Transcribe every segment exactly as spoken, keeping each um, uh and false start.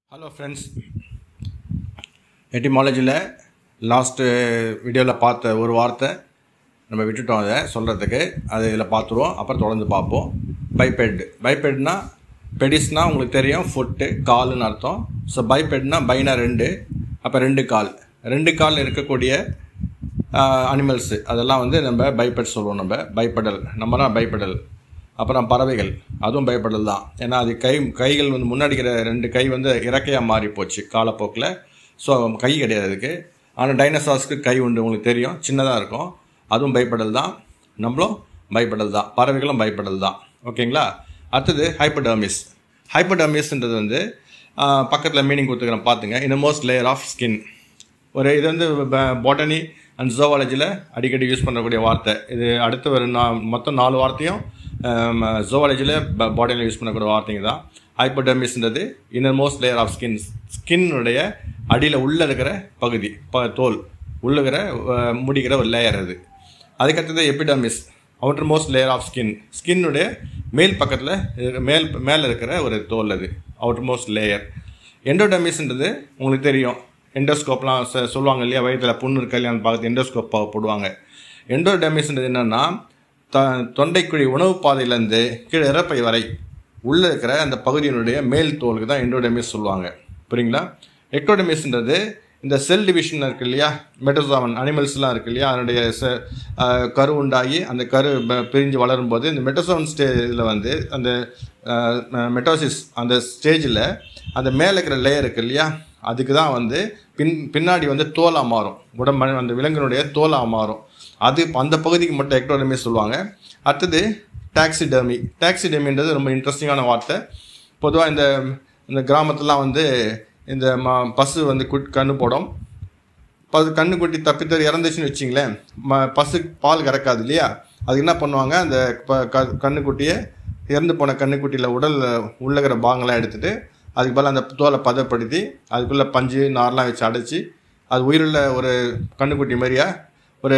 Hello friends, Etymology la last video la paatha oru vaartha நம்ம விட்டுட்டோம் அத சொல்றதுக்கு அது இதல பாத்துறோம் அப்புறம் தொடர்ந்து பாப்போம். Biped biped னா pedis னா உங்களுக்கு தெரியும் foot கால்னு அர்த்தம். சோ biped னா பைனா ரெண்டு அப்ப ரெண்டு கால் ரெண்டு கால் இருக்கக்கூடிய அனிமல்ஸ் அதெல்லாம் வந்து நம்ம biped சொல்றோம். நம்ம bipedal நம்மனா bipedal அப்புறம் பறவைகள் அதுவும் பயப்படல் தான். ஏன்னா அது கை கைகள் வந்து முன்னாடிக்கிற ரெண்டு கை வந்து இறக்கையாக மாறி போச்சு காலப்போக்கில். ஸோ கை கிடையாது அதுக்கு. ஆனால் டைனோசார்ஸ்க்கு கை உண்டு, உங்களுக்கு தெரியும், சின்னதாக இருக்கும். அதுவும் பயப்படல் தான், நம்மளும் பயப்படல் தான், பறவைகளும் பயப்படல் தான். ஓகேங்களா? அடுத்தது ஹைப்போடர்மிஸ். ஹைப்போடர்மிஸ்ன்றது வந்து பக்கத்தில் மீனிங் கொடுத்துக்கிறேன் பார்த்துங்க. இந்த மோஸ்ட் லேயர் ஆஃப் ஸ்கின். ஒரு இது வந்து பாட்டனி அண்ட் ஜூவாலஜியில் அடிக்கடி யூஸ் பண்ணக்கூடிய வார்த்தை இது. அடுத்து ஒரு நா மொத்தம் நாலு வார்த்தையும் ஜூவாலஜியில் பாடியில் யூஸ் பண்ணக்கூடிய வார்த்தைங்க தான். ஹைப்போடர்மிஸ்ன்றது innermost layer of skin, ஸ்கின்னுடைய அடியில் உள்ளே இருக்கிற பகுதி, ப தோல் உள்ளுகிற முடிக்கிற ஒரு லேயர் அது. அதுக்கடுத்தது epidermis, outermost layer of skin, ஸ்கின்னுடைய மேல் பக்கத்தில் மேல் மேலே இருக்கிற ஒரு தோல் அது, அவுட்டர் மோஸ்ட் லேயர். எண்டோடர்மிஸ்ன்றது உங்களுக்கு தெரியும், எண்டோஸ்கோப்லாம் சொல்லுவாங்க இல்லையா, வயிற்றில் புண்ணு இருக்கா இல்லையான்னு பார்த்து எண்டோஸ்கோப் போடுவாங்க. எண்டோடர்மிஸ்ன்றது என்னென்னா த தொண்டைக்குழி உணவு பாதையிலேருந்து கீழே இறப்பை வரை உள்ளே இருக்கிற அந்த பகுதியினுடைய மேல் தோலுக்கு தான் எண்டோடர்மிஸ் சொல்லுவாங்க. புரியுங்களா? எக்டோடர்மிஸ்ன்றது இந்த செல் டிவிஷன் இருக்குது இல்லையா, மெட்டோசாவன் அனிமல்ஸ்லாம் இருக்குது இல்லையா, அதனுடைய செ கரு உண்டாகி அந்த கரு பிரிஞ்சு வளரும்போது இந்த மெட்டோசாவன் ஸ்டேஜில் வந்து அந்த மெட்டோசிஸ் அந்த ஸ்டேஜில் அந்த மேலே இருக்கிற லேயர் இருக்குது இல்லையா, அதுக்கு தான் வந்து பின் பின்னாடி வந்து தோலாக மாறும், உடம்பு அந்த விலங்கினுடைய தோலாக மாறும். அது அந்த பகுதிக்கு மட்டும் எக்டோடர்மிஸ் சொல்லுவாங்க. அடுத்தது டாக்ஸிடர்மி. டாக்ஸிடர்மின்றது ரொம்ப இன்ட்ரெஸ்டிங்கான வார்த்தை. பொதுவாக இந்த இந்த கிராமத்துலாம் வந்து இந்த ம பசு வந்து குட் கண்ணு போடும். பசு கண்ணு குட்டி தப்பித்தர் இறந்துச்சுன்னு வச்சிங்களேன், ம பசு பால் கறக்காது இல்லையா, அதுக்கு என்ன பண்ணுவாங்க, அந்த க கண்ணுக்குட்டியை இறந்து போன கண்ணுக்குட்டியில் உடல் உள்ளகிற பாகங்களாம் எடுத்துகிட்டு அதுக்கு பதில் அந்த தோலை பதப்படுத்தி அதுக்குள்ளே பஞ்சு நார்லாம் வச்சு அடைச்சி அது உயிருள்ள ஒரு கண்ணுக்குட்டி மாதிரியா ஒரு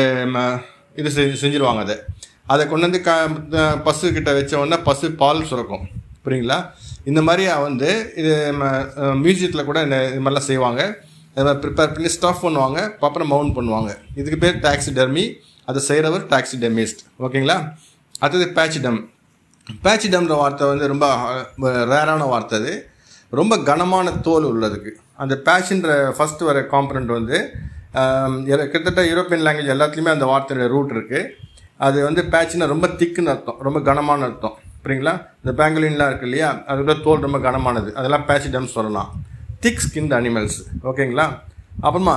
இது செ செஞ்சுருவாங்க. அதை அதை கொண்டு வந்து க பசுக்கிட்ட வச்ச உடனே பசு பால் சுரக்கும். புரியுங்களா? இந்த மாதிரியா வந்து இது மியூசியத்தில் கூட இந்த இது மாதிரிலாம் செய்வாங்க. அதை ப்ரிப்பேர் பண்ணி ஸ்டஃப் பண்ணுவாங்க, அப்புறம் மவுண்ட் பண்ணுவாங்க. இதுக்கு பேர் டாக்ஸிடர்மி. அதை செய்கிறவர் டாக்ஸிடர்மிஸ்ட். ஓகேங்களா? அடுத்தது பேச்சிடம். பேச்சிடம்ன்ற வார்த்தை வந்து ரொம்ப ரேரான வார்த்தை. அது ரொம்ப கனமான தோல் உள்ளதுக்கு. அந்த பேட்ச்ன்ற ஃபஸ்ட்டு வர காம்பனண்ட் வந்து கிட்டத்தட்ட யூரோப்பியன் லாங்குவேஜ் எல்லாத்துலேயுமே அந்த வார்த்தையோட ரூட் இருக்குது. அது வந்து பேட்ச்னா ரொம்ப திக்குன்னு அர்த்தம், ரொம்ப கனமான அர்த்தம். புரியுங்களா? இந்த பேங்குலின்லாம் இருக்குது இல்லையா, அதோட தோல் ரொம்ப கனமானது, அதெல்லாம் பேச்சிடம் சொல்லலாம். Thick skinned animals. ஓகேங்களா? அப்புறமா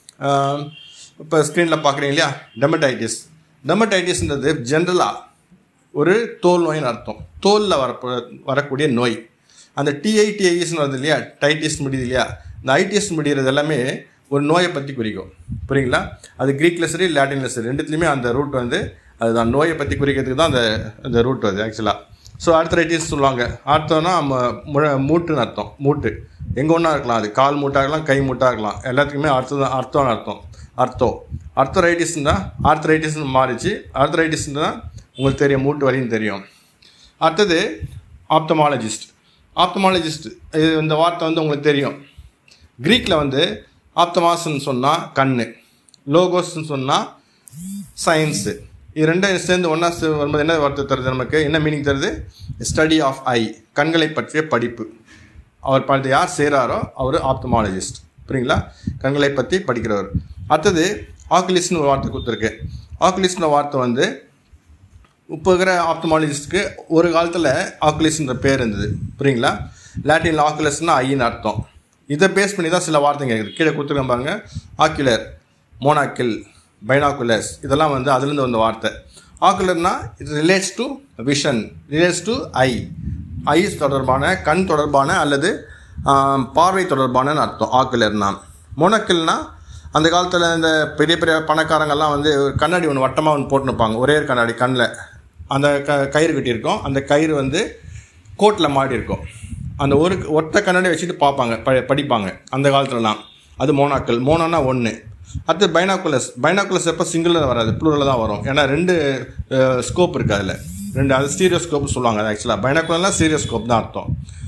இப்போ ஸ்க்ரீனில் பார்க்குறீங்க இல்லையா, டெர்மடைட்டிஸ். டெர்மடைட்டிஸ்ன்றது ஜென்ரலாக ஒரு தோல் நோயின்னு அர்த்தம், தோலில் வர வரக்கூடிய நோய். அந்த டிஐடிஐஸ்ன்னு வருது இல்லையா, டைட்டிஸ் முடியுது இல்லையா, இந்த ஐடிஎஸ் முடிகிறது எல்லாமே ஒரு நோயை பற்றி குறிக்கும். புரியுங்களா? அது க்ரீக்கில் சரி லாட்டினில் சரி ரெண்டுத்துலேயுமே அந்த ரூட் வந்து அதுதான் நோயை பற்றி குறிக்கிறதுக்கு தான் அந்த அந்த ரூட் வருது ஆக்சுவலாக. ஸோ ஆர்த்தரைட்டிஸ் சொல்லுவாங்க. ஆர்த்தோனா முழ மூட்டுன்னு அர்த்தம், மூட்டு எங்கே ஒன்றா இருக்கலாம், அது கால் மூட்டாக இருக்கலாம், கை மூட்டாக இருக்கலாம், எல்லாத்துக்குமே அர்த்தம் தான் அர்த்தம்னு அர்த்தம். அர்த்தோ ஆர்த்தரைட்டிஸ்ன்னு தான் ஆர்த்தரைட்டிஸ்னு மாறிச்சு. ஆர்த்தரைட்டிஸ்ன்னு தான் உங்களுக்கு தெரியும், மூட்டு வலின்னு தெரியும். அடுத்தது ஆப்தமாலஜிஸ்ட். ஆப்தமாலஜிஸ்ட் இது இந்த வார்த்தை வந்து உங்களுக்கு தெரியும். க்ரீக்கில் வந்து ஆப்தமாஸ்ன்னு சொன்னால் கண்ணு, லோகோஸ்ன்னு சொன்னால் சயின்ஸு. இது ரெண்டும் சேர்ந்து ஒன்றா வரும்போது என்ன வார்த்தை தருது நமக்கு, என்ன மீனிங் தருது? ஸ்டடி ஆஃப் ஐ, கண்களை பற்றிய படிப்பு. அவர் பார்த்து யார் செய்கிறாரோ அவர் ஆப்தமாலஜிஸ்ட். புரியுங்களா? கண்களை பற்றி படிக்கிறவர். அடுத்தது ஆக்குலிஸ்ட்னு ஒரு வார்த்தை கொடுத்துருக்கு. ஆக்குலிஸ்ட்னு வார்த்தை வந்து இப்போ இருக்கிற ஆப்தமாலஜிஸ்ட்டுக்கு ஒரு காலத்தில் ஆக்குலிஸ்ன்ற பேர் இருந்தது. புரியுங்களா? லாட்டினில் ஆக்குலஸ்னால் ஐன்னு அர்த்தம். இதை பேஸ் பண்ணி தான் சில வார்த்தைங்க இருக்குது. கீழே கொடுத்துருக்க பாருங்க, ஆக்குலர், மோனாக்கில், பைனாக்குலர்ஸ், இதெல்லாம் வந்து அதுலேருந்து வந்த வார்த்தை. ஆக்குலர்னா it relates to vision, relates to eye, eyes தொடர்பான, கண் தொடர்பான அல்லது பார்வை தொடர்பான அர்த்தம் ஆக்குலர்னா. மோனாக்கில்னா அந்த காலத்தில் இந்த பெரிய பெரிய பணக்காரங்கள்லாம் வந்து ஒரு கண்ணாடி ஒன்று வட்டமாக ஒன்று போட்டுனுப்பாங்க, ஒரே ஒரு கண்ணாடி கண்ணில், அந்த க கயிறு கட்டியிருக்கோம், அந்த கயிறு வந்து கோட்டில் மாடி இருக்கும், அந்த ஒரு ஒற்றை கண்ணாடி வச்சுட்டு பார்ப்பாங்க, ப படிப்பாங்க அந்த காலத்துலலாம். அது மோனாக்கல். மோனோன்னா ஒன்று. அடுத்து பைனாக்குலர்ஸ். பைனாக்குலர்ஸ் எப்போ சிங்கிளில் வராது, ப்ளூரில் தான் வரும். ஏன்னா ரெண்டு ஸ்கோப் இருக்குது அதில், ரெண்டு அது ஸ்டீரியோ ஸ்கோப் சொல்லுவாங்க. அது ஆக்சுவலாக பைனாக்குலர்லாம் ஸ்டீரியோ ஸ்கோப் தான் அர்த்தம்.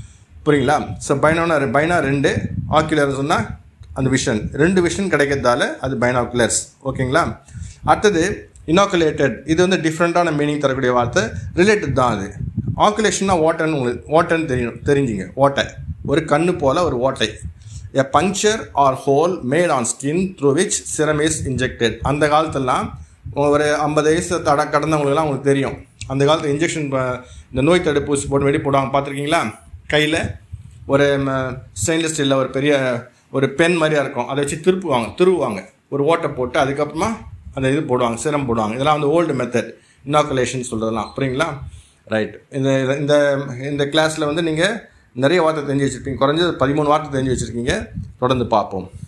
புரியுங்களா? ஸோ பைனோனா பைனா ரெண்டு, ஆக்குலர்னு சொன்னால் அந்த விஷன், ரெண்டு விஷன் கிடைக்கிறதால அது பைனாக்குலர்ஸ். ஓகேங்களா? அடுத்தது இனாக்குலேட்டட், இது வந்து டிஃப்ரெண்ட்டான மீனிங் தரக்கூடிய வார்த்தை, ரிலேட்டட் தான் அது. ஆக்குலேஷன்னா ஓட்டைன்னு உங்களுக்கு ஓட்டைன்னு தெரியும் தெரிஞ்சுங்க. ஓட்டை, ஒரு கண்ணு போல் ஒரு ஓட்டை. A puncture or hole made on skin through which serum is injected. அந்த காலத்துலலாம் ஒரு ஐம்பது வயசு தட கடந்தவங்களுக்குலாம் உங்களுக்கு தெரியும், அந்த காலத்தில் இன்ஜெக்ஷன் இந்த நோய் தடுப்பூசி போட்டு வெடி போடுவாங்க, பார்த்துருக்கீங்களா? கையில் ஒரு ஸ்டெயின்லெஸ் ஸ்டீலில் ஒரு பெரிய ஒரு பென் மாதிரியாக இருக்கும், அதை வச்சு திருப்புவாங்க திருவுவாங்க ஒரு ஓட்டை போட்டு அதுக்கப்புறமா அந்த இது போடுவாங்க, சிரம் போடுவாங்க. இதெல்லாம் வந்து ஓல்டு மெத்தட், இனாக்குலேஷன் சொல்கிறதெல்லாம். புரியுங்களா? ரைட். இந்த இந்த இந்த கிளாஸில் வந்து நீங்கள் நிறைய வார்த்தை தெரிஞ்சு வச்சுருக்கீங்க, குறைஞ்சது பதிமூணு வார்த்தை தெரிஞ்சு வச்சுருக்கீங்க. தொடர்ந்து பார்ப்போம்.